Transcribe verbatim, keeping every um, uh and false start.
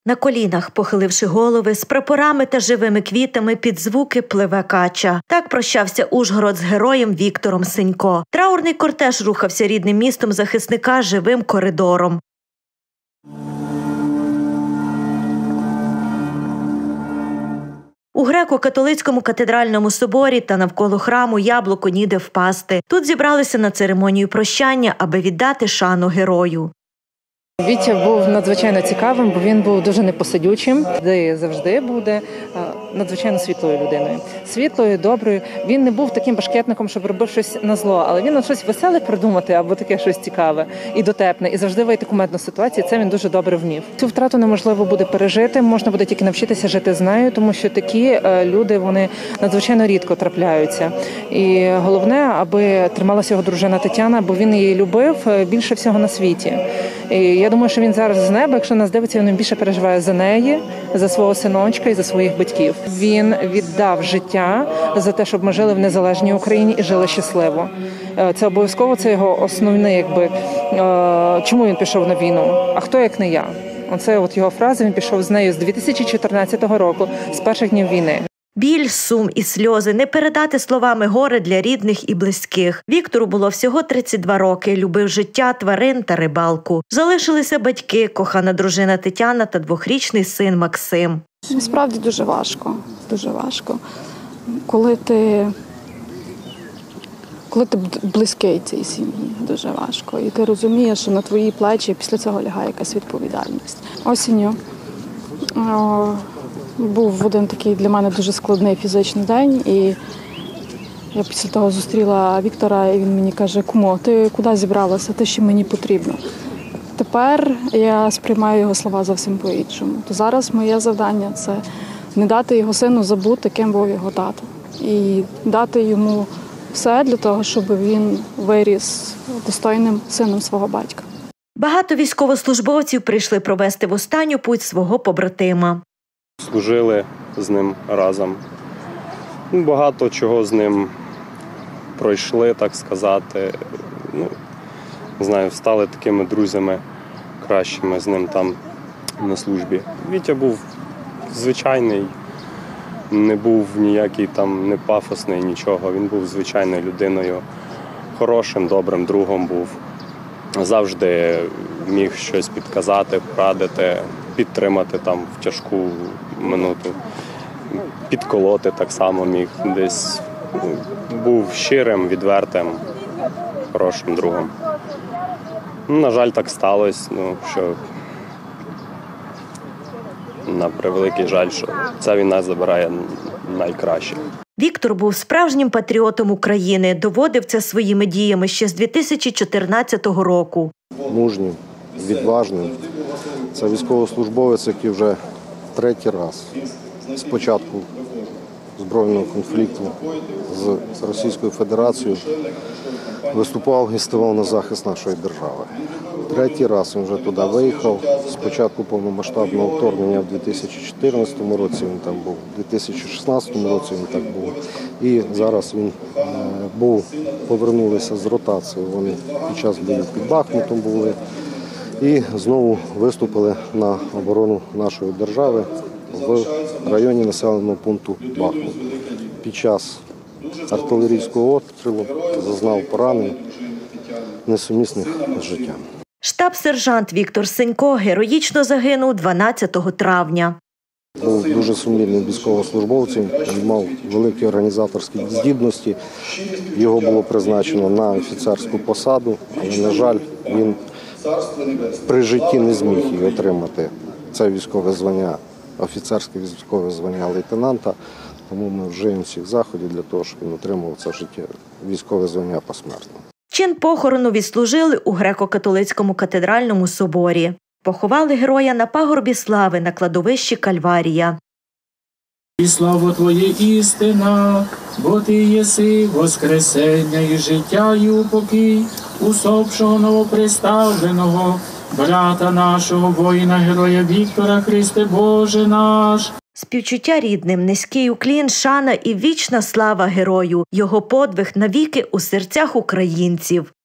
На колінах, похиливши голови, з прапорами та живими квітами під звуки пливе кача. Так прощався Ужгород з героєм Віктором Сенько. Траурний кортеж рухався рідним містом захисника живим коридором. У греко-католицькому катедральному соборі та навколо храму яблуко ніде впасти. Тут зібралися на церемонію прощання, аби віддати шану герою. Вітя був надзвичайно цікавим, бо він був дуже непосидючим, де завжди буде надзвичайно світлою людиною. Світлою, доброю. Він не був таким башкетником, щоб робив щось на зло, але він щось веселе придумати або таке щось цікаве і дотепне, і завжди вийти кумедну ситуацію. Це він дуже добре вмів. Цю втрату неможливо буде пережити, можна буде тільки навчитися жити з нею, тому що такі люди, вони надзвичайно рідко трапляються. І головне, аби трималася його дружина Тетяна, бо він її любив більше всього на світі. І я думаю, що він зараз з неба, якщо нас дивиться, він більше переживає за неї, за свого синочка і за своїх батьків. Він віддав життя за те, щоб ми жили в незалежній Україні і жили щасливо. Це обов'язково, це його основний, якби, чому він пішов на війну, а хто як не я. Оце от його фраза, він пішов з нею з дві тисячі чотирнадцятого року, з перших днів війни. Біль, сум і сльози не передати словами горе для рідних і близьких. Віктору було всього тридцять два роки, любив життя, тварин та рибалку. Залишилися батьки, кохана дружина Тетяна та двохрічний син Максим. Справді дуже важко, дуже важко. Коли ти, коли ти близький цій сім'ї, дуже важко. І ти розумієш, що на твої плечі після цього лягає якась відповідальність. Осінню о, був один такий для мене дуже складний фізичний день, і я після того зустріла Віктора, і він мені каже: «Кумо, ти куди зібралася? Те, що мені потрібно». Тепер я сприймаю його слова зовсім по-іншому. То зараз моє завдання – це не дати його сину забути, ким був його тато. І дати йому все для того, щоб він виріс достойним сином свого батька. Багато військовослужбовців прийшли провести в останню путь свого побратима. Служили з ним разом. Багато чого з ним пройшли, так сказати. Ну, не знаю, стали такими друзями кращими з ним там на службі. Вітя був звичайний, не був ніякий там не пафосний, нічого. Він був звичайною людиною, хорошим, добрим другом був. Завжди міг щось підказати, порадити, підтримати там в тяжку минуту, підколоти так само міг. Десь був щирим, відвертим, хорошим другом. На жаль, так сталося, ну, що на превеликий жаль, що ця війна забирає найкраще. Віктор був справжнім патріотом України, доводив це своїми діями ще з дві тисячі чотирнадцятого року. Мужнім, відважним. Це військовослужбовець, який вже третій раз з початку збройного конфлікту з Російською Федерацією виступав і ставав на захист нашої держави. Третій раз він вже туди виїхав. Спочатку повномасштабного вторгнення в дві тисячі чотирнадцятому році він там був, в дві тисячі шістнадцятому році він так був. І зараз він був, повернулися з ротації. Вони під час боїв під Бахмутом були і знову виступили на оборону нашої держави в районі населеного пункту Бахмут. Під час артилерійського обстрілу зазнав поранень, несумісних з життям. Штаб-сержант Віктор Сенько героїчно загинув дванадцятого травня. Був дуже сумлінним військовослужбовцем, він мав великі організаторські здібності. Його було призначено на офіцерську посаду, але, на жаль, він при житті не зміг її отримати. Це військове звання, офіцерське військове звання лейтенанта. Тому ми вжиємо всіх заходів для того, щоб він отримав це життя, військове звання посмертно. Чин похорону відслужили у греко-католицькому катедральному соборі. Поховали героя на пагорбі слави на кладовищі Кальварія. І слава Твоє істина, бо Ти єси воскресення і життя, і упокій усопшого новоприставленого, брата нашого, воїна-героя Віктора, Христе Боже наш. Співчуття рідним, низький уклін, шана і вічна слава герою. Його подвиг навіки у серцях українців.